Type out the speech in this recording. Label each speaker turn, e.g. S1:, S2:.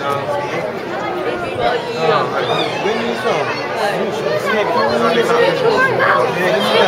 S1: エビはいいやん。
S2: 上にさ、
S1: はい。
S2: 急に